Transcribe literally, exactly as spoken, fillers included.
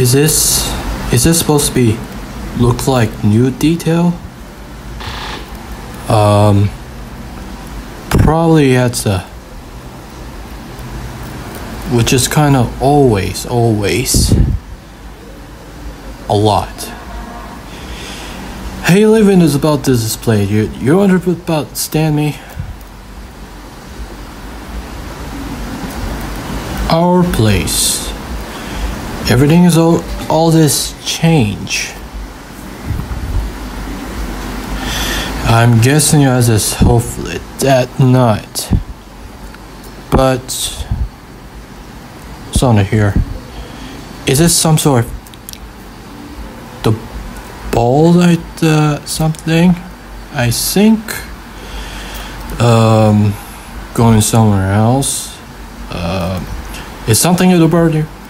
Is this is this supposed to be look like new detail? Um probably that's a which is kind of always always a lot. Hey, living is about this display. You you understand me? Our place. Everything is all all this change. I'm guessing as is hopefully that night. But what's under here? Is this some sort of the ball light uh, something? I think um going somewhere else. Uh, is something in the bird here?